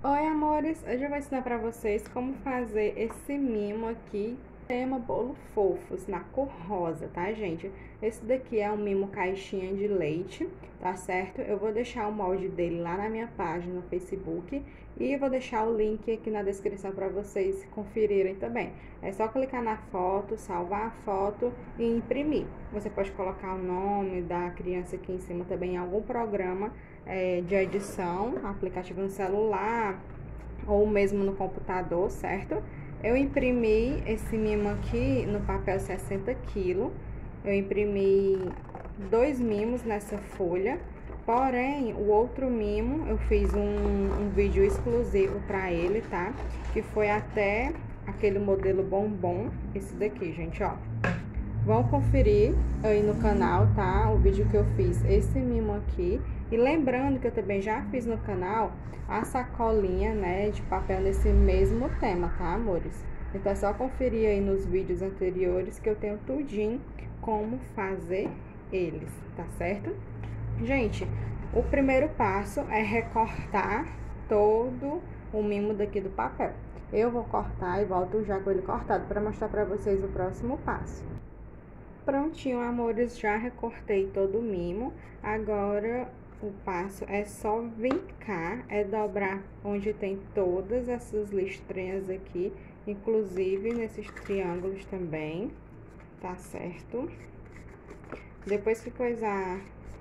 Oi, amores! Hoje eu vou ensinar pra vocês como fazer esse mimo aqui, tema bolo fofos, na cor rosa, tá, gente? Esse daqui é um mimo caixinha de leite, tá certo? Eu vou deixar o molde dele lá na minha página no Facebook e vou deixar o link aqui na descrição pra vocês conferirem também. É só clicar na foto, salvar a foto e imprimir. Você pode colocar o nome da criança aqui em cima também em algum programa de edição, aplicativo no celular ou mesmo no computador, certo? Eu imprimi esse mimo aqui no papel 60 kg. Eu imprimi 2 mimos nessa folha. Porém, o outro mimo eu fiz um vídeo exclusivo para ele, tá? Que foi até aquele modelo bombom, esse daqui, gente, ó. Vão conferir aí no canal, tá? O vídeo que eu fiz, esse mimo aqui. E lembrando que eu também já fiz no canal a sacolinha, né, de papel nesse mesmo tema, tá, amores? Então é só conferir aí nos vídeos anteriores que eu tenho tudinho como fazer eles, tá certo? Gente, o primeiro passo é recortar todo o mimo daqui do papel. Eu vou cortar e volto já com ele cortado para mostrar para vocês o próximo passo. Prontinho, amores, já recortei todo o mimo. Agora, o passo é só vincar, é dobrar onde tem todas essas listrinhas aqui, inclusive nesses triângulos também, tá certo? Depois que coisar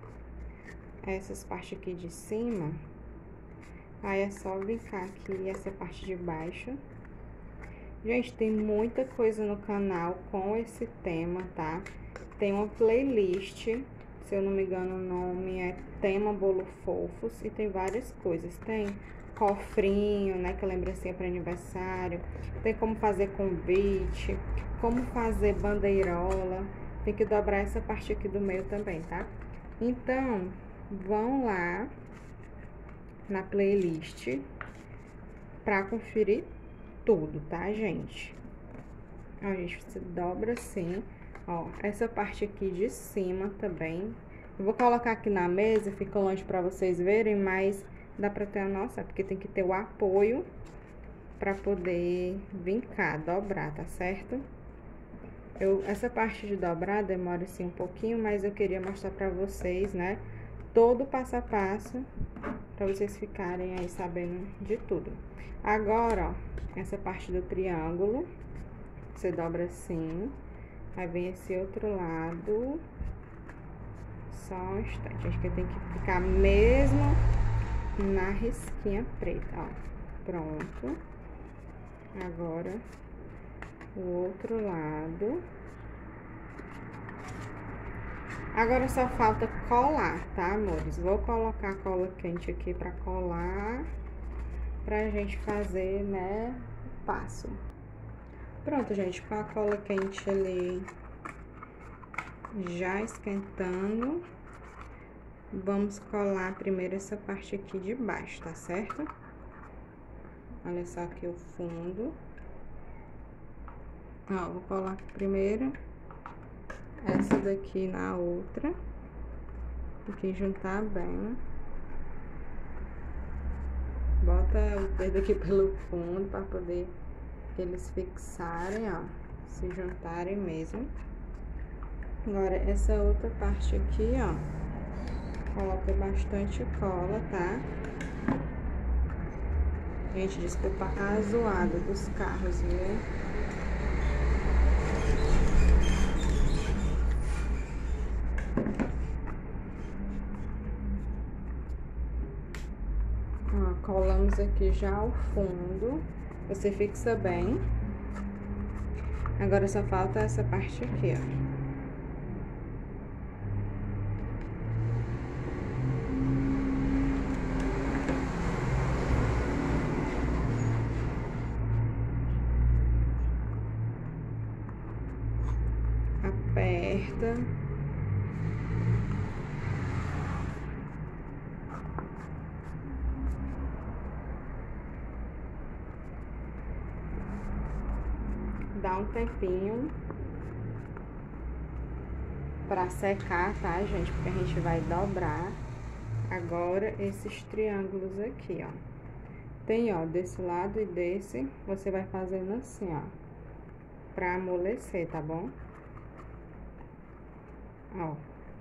essas partes aqui de cima, aí é só vincar aqui essa parte de baixo. Gente, tem muita coisa no canal com esse tema, tá? Tem uma playlist, se eu não me engano o nome é Tema Bolo Fofos, e tem várias coisas. Tem cofrinho, né, que é lembrancinha para aniversário. Tem como fazer convite, como fazer bandeirola. Tem que dobrar essa parte aqui do meio também, tá? Então, vão lá na playlist para conferir tudo, tá, gente? Ó, gente, você dobra assim, ó, essa parte aqui de cima também. Eu vou colocar aqui na mesa, fica longe pra vocês verem, mas dá pra ter a nossa, porque tem que ter o apoio pra poder vincar, dobrar, tá certo? Essa parte de dobrar demora assim um pouquinho, mas eu queria mostrar pra vocês, né, todo o passo a passo, pra vocês ficarem aí sabendo de tudo. Agora, ó, essa parte do triângulo, você dobra assim, aí vem esse outro lado, só um instante, acho que tem que ficar mesmo na risquinha preta, ó, pronto. Agora, o outro lado. Agora só falta colar, tá, amores? Vou colocar cola quente aqui pra colar, pra gente fazer, né, o passo. Pronto, gente, com a cola quente ali já esquentando, vamos colar primeiro essa parte aqui de baixo, tá certo? Olha só aqui o fundo. Ó, vou colar primeiro essa daqui na outra, tem que juntar bem. Bota o dedo aqui pelo fundo para poder eles fixarem, ó, se juntarem mesmo. Agora, essa outra parte aqui, ó, coloca bastante cola, tá? Gente, desculpa a zoada dos carros, viu? Ó, colamos aqui já o fundo, você fixa bem. Agora só falta essa parte aqui, ó. Aperta. Dá um tempinho pra secar, tá, gente? Porque a gente vai dobrar agora esses triângulos aqui, ó. Tem, ó, desse lado e desse, você vai fazendo assim, ó, pra amolecer, tá bom? Ó,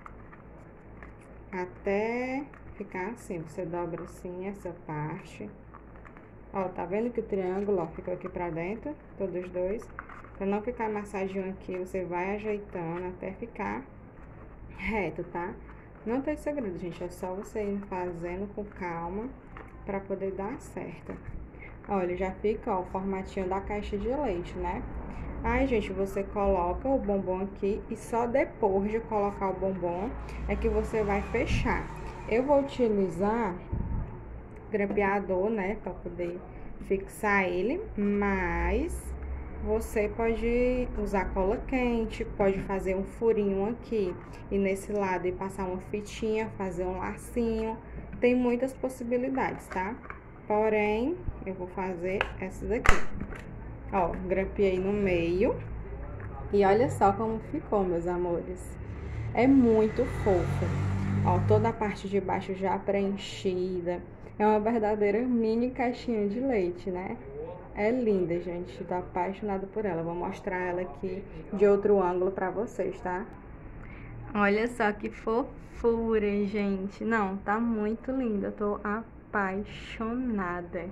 até ficar assim, você dobra assim essa parte. Ó, tá vendo que o triângulo, ó, ficou aqui pra dentro, todos dois. Pra não ficar amassadinho aqui, você vai ajeitando até ficar reto, tá? Não tem segredo, gente, é só você ir fazendo com calma pra poder dar certo. Olha, já fica, ó, o formatinho da caixa de leite, né? Aí, gente, você coloca o bombom aqui e só depois de colocar o bombom é que você vai fechar. Eu vou utilizar grampeador, né, pra poder fixar ele, mas você pode usar cola quente, pode fazer um furinho aqui e nesse lado e passar uma fitinha, fazer um lacinho. Tem muitas possibilidades, tá? Porém, eu vou fazer essa daqui. Ó, grampeei no meio. E olha só como ficou, meus amores. É muito fofo. Ó, toda a parte de baixo já preenchida. É uma verdadeira mini caixinha de leite, né? É linda, gente. Tô apaixonada por ela. Vou mostrar ela aqui de outro ângulo pra vocês, tá? Olha só que fofura, gente. Não, tá muito linda. Eu tô apaixonada.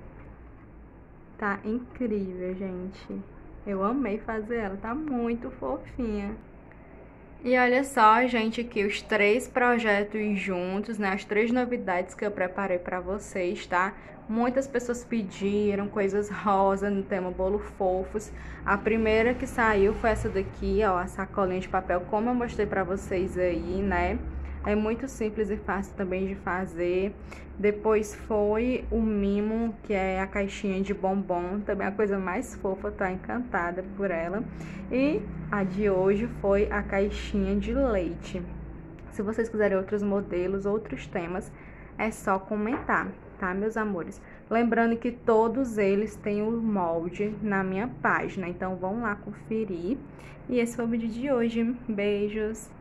Tá incrível, gente. Eu amei fazer ela. Tá muito fofinha. E olha só, gente, aqui os 3 projetos juntos, né? As 3 novidades que eu preparei pra vocês, tá? Muitas pessoas pediram coisas rosa no tema bolo fofos. A primeira que saiu foi essa daqui, ó, a sacolinha de papel, como eu mostrei pra vocês aí, né? É muito simples e fácil também de fazer. Depois foi o mimo, que é a caixinha de bombom. Também a coisa mais fofa, tô encantada por ela. E a de hoje foi a caixinha de leite. Se vocês quiserem outros modelos, outros temas, é só comentar, tá, meus amores? Lembrando que todos eles têm o molde na minha página, então vão lá conferir. E esse foi o vídeo de hoje. Beijos!